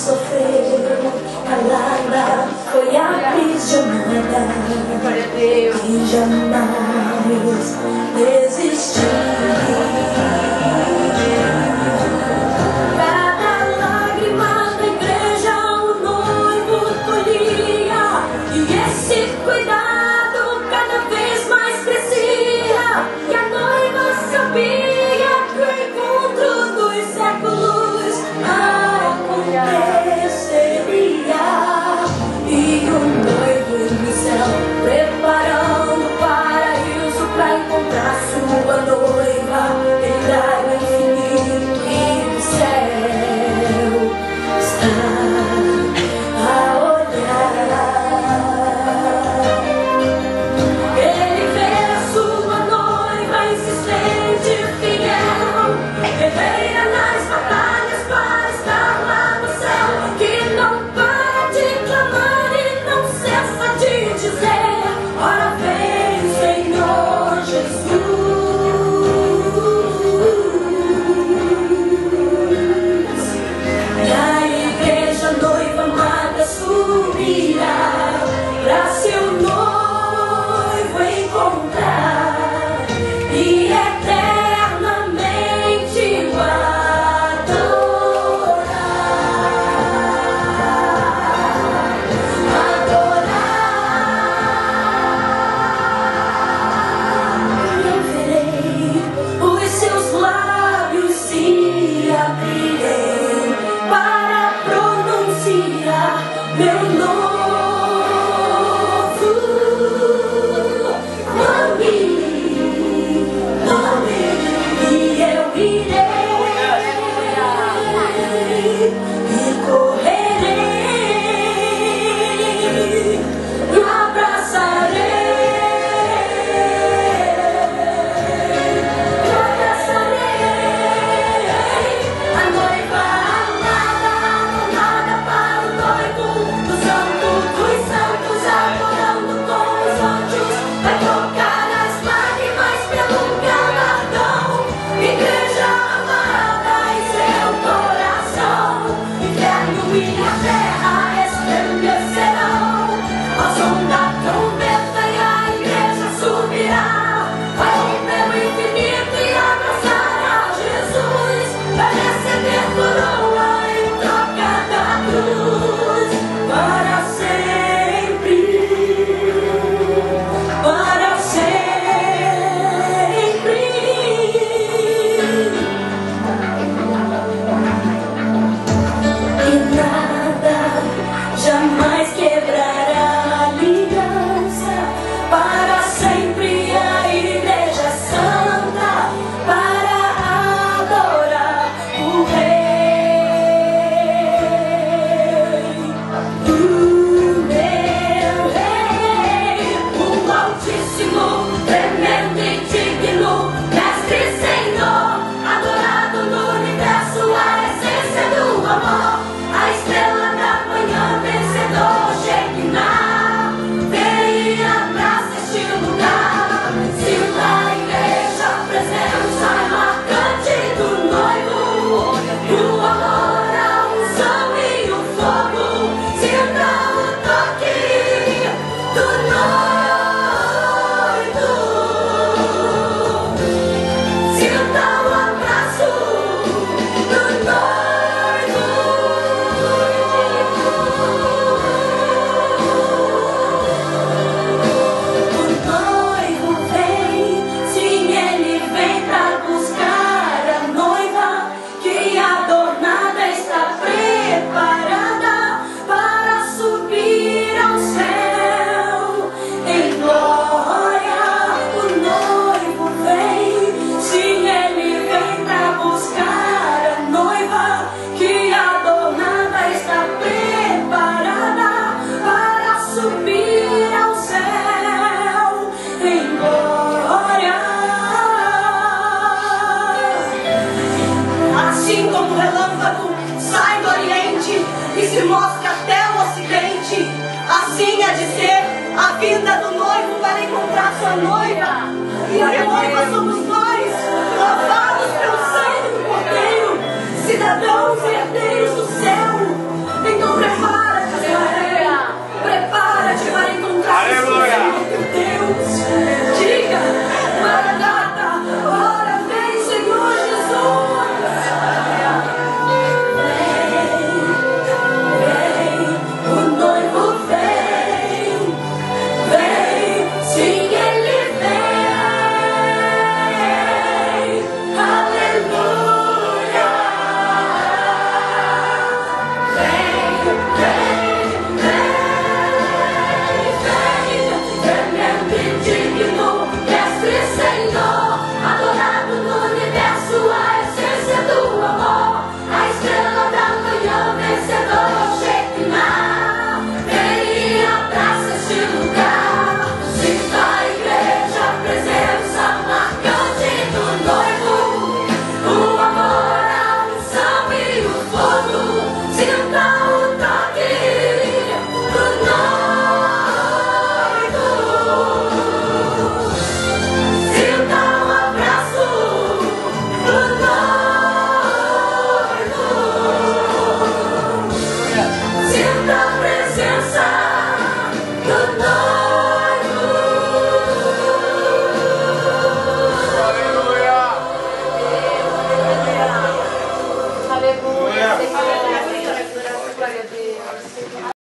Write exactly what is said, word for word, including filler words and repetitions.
sofreu, calada, foi aprisionada e jamais desistiu. Cada lágrima da igreja o noivo colhia, e esse cuidado cada vez mais crescia, e a noiva sabia que o encontro dos séculos aconteceria, e o noivo no céu preparando o paraíso para encontrar sua noiva. Ele trai o infinito e o céu está a olhar. Ele vê a sua noiva insistente e fiel, guerreira nas batalhas para estar lá no céu, que não para de clamar e não cessa de dizer: ora vem, Senhor Jesus. E a igreja noiva amada subirá pra seu noivo encontrar e eternamente o adorar. Adorar. Eu verei os seus lábios se abrirem para pronunciar meu novo nome, nome, e eu irei e correrei e abraçarei, e abraçarei a noiva amada, amada para o noivo, do santo dos santos, adorando com os anjos, vai trocar as lágrimas pelo galardão. Igreja amada em seu coração, inferno e a terra estremecerão ao som da trombeta, e a igreja subirá, vai romper o infinito e abraçar a Jesus, vai receber coroa em troca da cruz, para sempre, para sempre. E nada jamais quebrará a aliança, para sempre a igreja santa, para adorar o Rei, o meu Rei, o Altíssimo, tremendo e digno, Mestre Senhor, adorado no universo, a essência do amor, a estrela da manhã, vencedor, Shekinah, vem e abraça este lugar, sinta a igreja, a presença marcante do noivo, o amor, a unção e o fogo, sinta o toque do noivo, sinta o abraço do noivo. O noivo vem, sim, ele vem pra buscar a noiva, que adornada está preparada para subir ao céu em glória. O noivo vem, sim, ele vem pra buscar a noiva, que adornada está preparada para subir ao céu em glória. Assim como o relâmpago sai do oriente e se mostra até o ocidente, assim há de ser a vinda do noivo para encontrar sua noiva. E a noiva somos nós.